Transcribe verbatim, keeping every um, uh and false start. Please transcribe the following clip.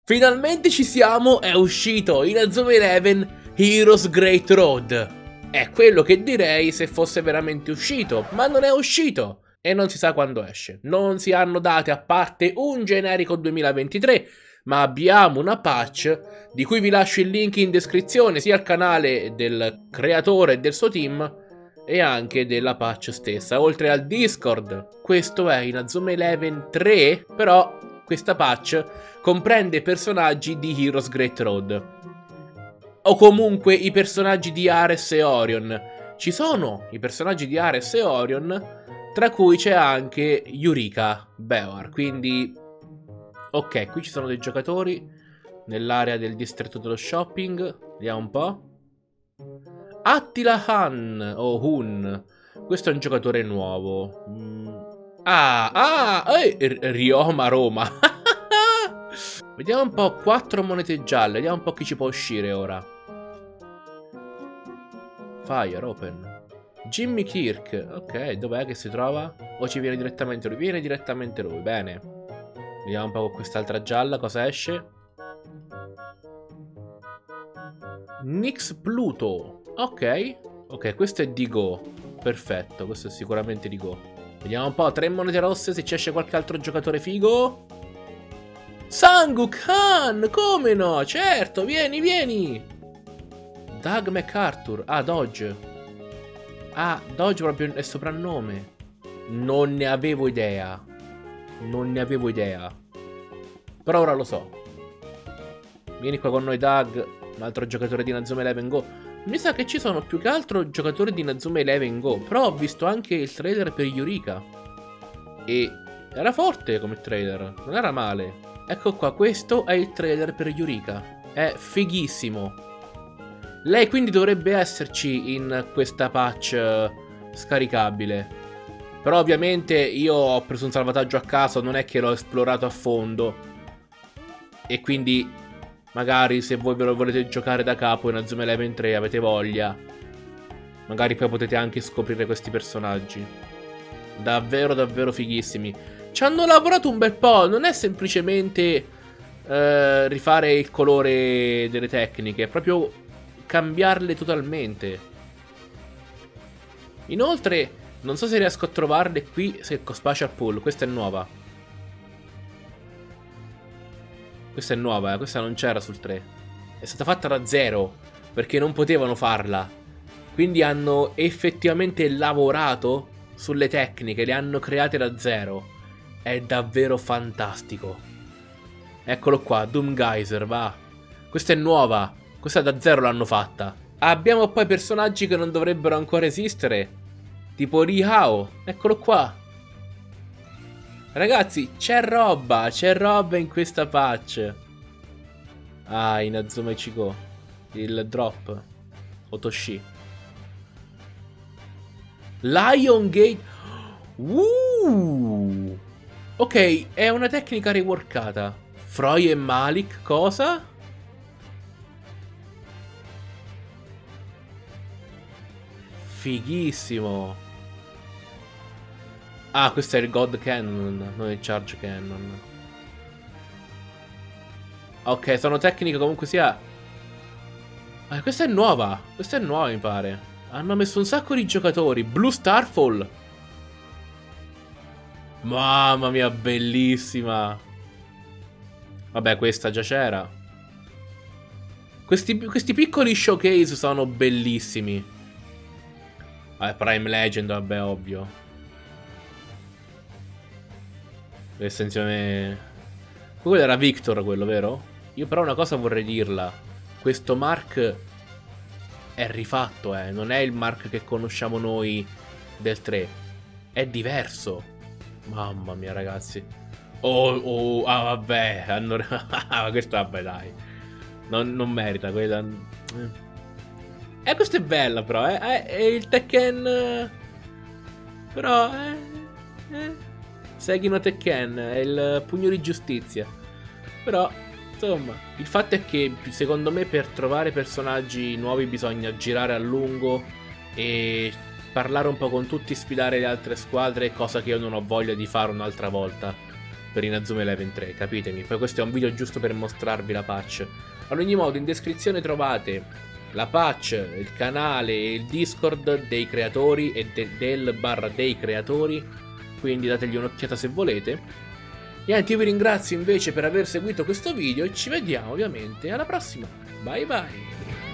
Finalmente ci siamo, è uscito Inazuma Eleven Heroes Great Road. È quello che direi se fosse veramente uscito, ma non è uscito e non si sa quando esce. Non si hanno date a parte un generico duemilaventitré, ma abbiamo una patch di cui vi lascio il link in descrizione, sia al canale del creatore e del suo team e anche della patch stessa, oltre al Discord. Questo è Inazuma Eleven tre, però questa patch comprende personaggi di Heroes Great Road, o comunque i personaggi di Ares e Orion. Ci sono i personaggi di Ares e Orion, tra cui c'è anche Eureka Beoar. Quindi, ok, qui ci sono dei giocatori nell'area del distretto dello shopping. Vediamo un po'. Attila Han o Hun. Questo è un giocatore nuovo. Mm. Ah, ah, eh, Ryoma Roma. Vediamo un po', quattro monete gialle. Vediamo un po' chi ci può uscire ora. Fire, open. Jimmy Kirk. Ok, dov'è che si trova? O ci viene direttamente lui? Viene direttamente lui, bene. Vediamo un po' con quest'altra gialla cosa esce. Nix Pluto. Ok. Ok, questo è di Go. Perfetto, questo è sicuramente di Go. Vediamo un po', tre monete rosse, se ci esce qualche altro giocatore figo. Sanguk Han, come no? Certo, vieni, vieni. Doug MacArthur. Ah, Dodge. Ah, Dodge proprio è soprannome. Non ne avevo idea. Non ne avevo idea. Però ora lo so. Vieni qua con noi, Doug. Un altro giocatore di Inazuma Eleven Go. Mi sa che ci sono più che altro giocatori di Inazuma Eleven Go. Però ho visto anche il trailer per Eureka. E era forte come trailer. Non era male. Ecco qua, questo è il trailer per Eureka. È fighissimo. Lei quindi dovrebbe esserci in questa patch scaricabile. Però ovviamente io ho preso un salvataggio a caso, non è che l'ho esplorato a fondo. E quindi magari se voi ve lo volete giocare da capo in Inazuma Eleven tre, avete voglia, magari poi potete anche scoprire questi personaggi. Davvero davvero fighissimi. Ci hanno lavorato un bel po', non è semplicemente eh, rifare il colore delle tecniche, è proprio cambiarle totalmente. Inoltre, non so se riesco a trovarle qui, se con Spatial Pool, questa è nuova. Questa è nuova, eh? Questa non c'era sul tre. È stata fatta da zero, perché non potevano farla. Quindi hanno effettivamente lavorato sulle tecniche, le hanno create da zero. È davvero fantastico. Eccolo qua, Doom Geyser, va. Questa è nuova. Questa da zero l'hanno fatta. Abbiamo poi personaggi che non dovrebbero ancora esistere, tipo Rihao. Eccolo qua. Ragazzi, c'è roba. C'è roba in questa patch. Ah, Inazuma Ichigo. Il drop Otoshi. Lion Gate. Uh. Ok, è una tecnica reworkata. Froi e Malik, cosa? Fighissimo. Ah, questo è il God Cannon, non il Charge Cannon. Ok, sono tecniche comunque sia. Ah, questa è nuova. Questa è nuova, mi pare. Hanno messo un sacco di giocatori. Blue Starfall. Mamma mia, bellissima. Vabbè, questa già c'era. Questi, questi piccoli showcase sono bellissimi. Vabbè, Prime Legend, vabbè, ovvio. L'estensione. Quello era Victor, quello, vero? Io però una cosa vorrei dirla. Questo Mark è rifatto, eh. Non è il Mark che conosciamo noi del tre. È diverso. Mamma mia, ragazzi. Oh, oh, ah, vabbè. Hanno... questo, vabbè, dai. Non, non merita quella. Eh, questa è bella, però. Eh. È, è il Tekken. Però, eh. eh. Seghino Tekken. È il pugno di giustizia. Però, insomma, il fatto è che, secondo me, per trovare personaggi nuovi bisogna girare a lungo e parlare un po' con tutti, sfidare le altre squadre, cosa che io non ho voglia di fare un'altra volta. per Inazuma Eleven tre, capitemi. Poi questo è un video giusto per mostrarvi la patch. Ad ogni modo, in descrizione trovate la patch, il canale e il Discord dei creatori e de del barra dei creatori, quindi dategli un'occhiata se volete. E anche io vi ringrazio invece per aver seguito questo video e ci vediamo ovviamente alla prossima. Bye bye!